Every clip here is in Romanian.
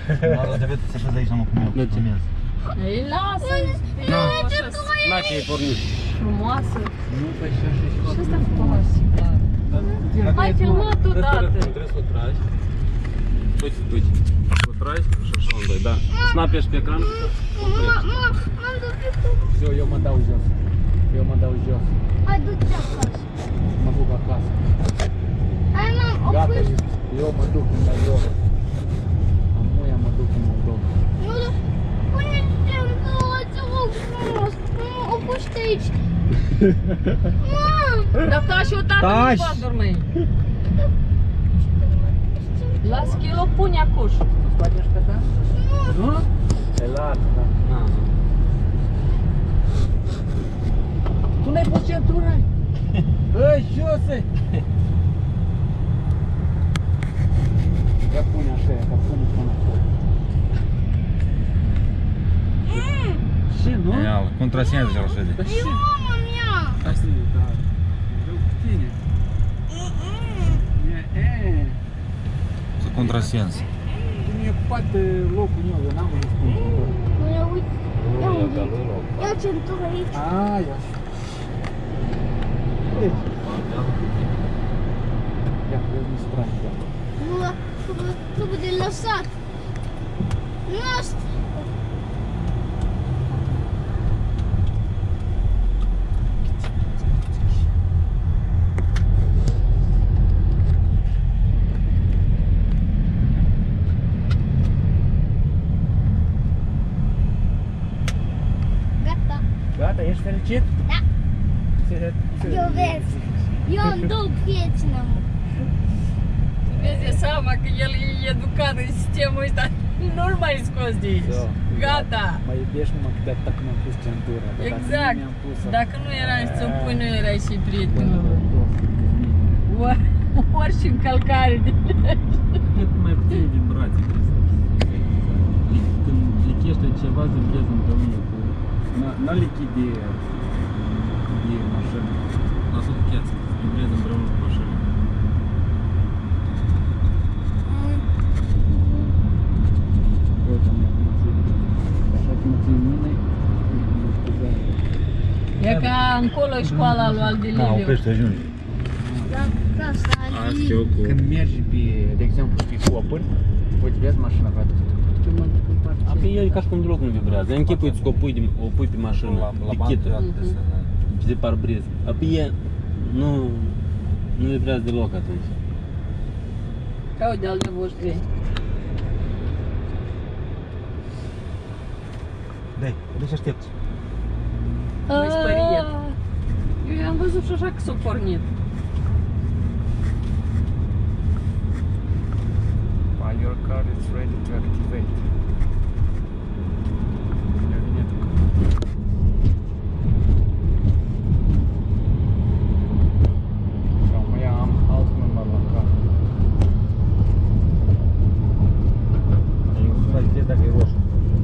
Trebuie să se așeze aici, mă, cum eu. Ei, lasă! Na, ce e pornit. Frumoasă! Nu, păi și așa și Și ăsta frumos. Hai filmat odată! Trebuie să o tragi. Uite, uite. O tragi și așa în doi, da. Snapești pe ecran. Eu mă dau jos. Eu mă dau jos. Hai, du-te acasă. Mă duc acasă. Hai, mam, Gata, oprește. eu mă duc în Moldova. Amuia mă duc în Moldova. Nu, pune-te în două, te rog frumos. Oprește aici. Mam! Dar taci o tată nu va dormi. Las că el o pune acuș. Tu scoate așa ta? Nu? E lat, da. Tu n-ai pus centura? Ei, Jose! Ia pune așa, ca pune până acolo. Ce, nu? Ia, contrasează deja la șede. Dar ce? Mama mea! Asta e, da. Eu cu tine. Să contrasens. Tu mi-ai ocupat locul meu, eu n-am văzut cum. Ia uite. Ia uite. Ia centura aici. A, ia așa. Ia, vezi mi strani, da. Nu, trebuie de lăsat. Nu asta. Gata. Gata, ești fericit? Da. Eu vezi. Eu am două prieteni, mă. Vezi seama că el e educat în sistemul ăsta. Nu-l mai scos de aici. Da. Gata. Mă iubești numai că de atât că mi-am pus centura. Exact. Dacă nu erai să o pui, nu erai și prietenul. Orice încălcare de lege. Cât mai puțin vibrații. Când lichește ceva, zâmbezi împreună cu... N-a lichid de mașină. Lasă cu cheață, zâmbezi împreună cu mașină. Uite-mi acum așa cum țin mâine, mă scuzează. E ca încolo e școala lui Da, Aldiliviu. oprește, ajungi. Da, asta Asta eu cu... Când mergi pe, de exemplu, pe copări, uite, vezi mașina ca Apoi e ca și cum deloc nu vibrează. Închipuiți că o pui pe mașină, lichită, de parbriz. Apoi e, nu vibrează deloc atunci. Ca uite al de voștri. Dai, deci aștepți. Mai spăriet. Eu i-am văzut și așa că s-a pornit. Your car is ready to activate. Acum am alt număr la car. Dacă e roșu.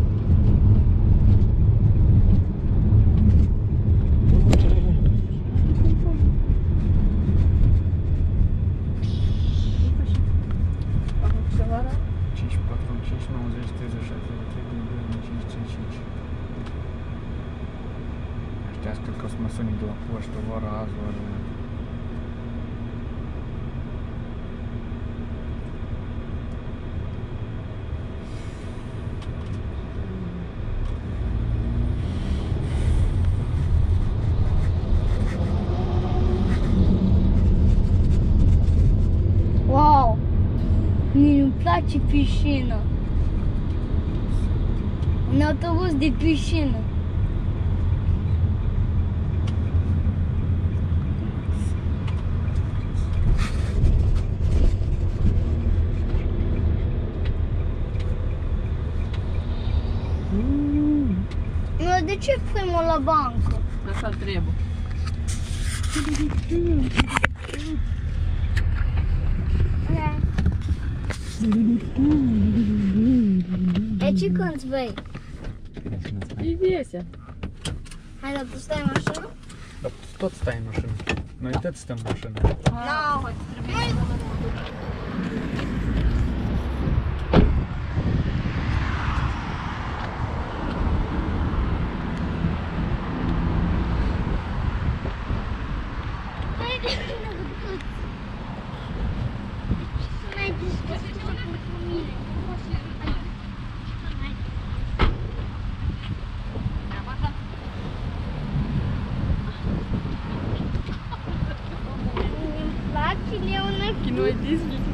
Cred că o să mă suni de la poștă, ori azi, ori... Wow! Mie nu-mi place piscina. Un autobuz de piscină. De ce primul la bancă? Așa trebuie. E ce cânti, băi? E viese. Hai, dar tu stai în mașină? Dar tu tot stai în mașină. Noi tot stăm în mașină. Nu. Leona. Кино Disney.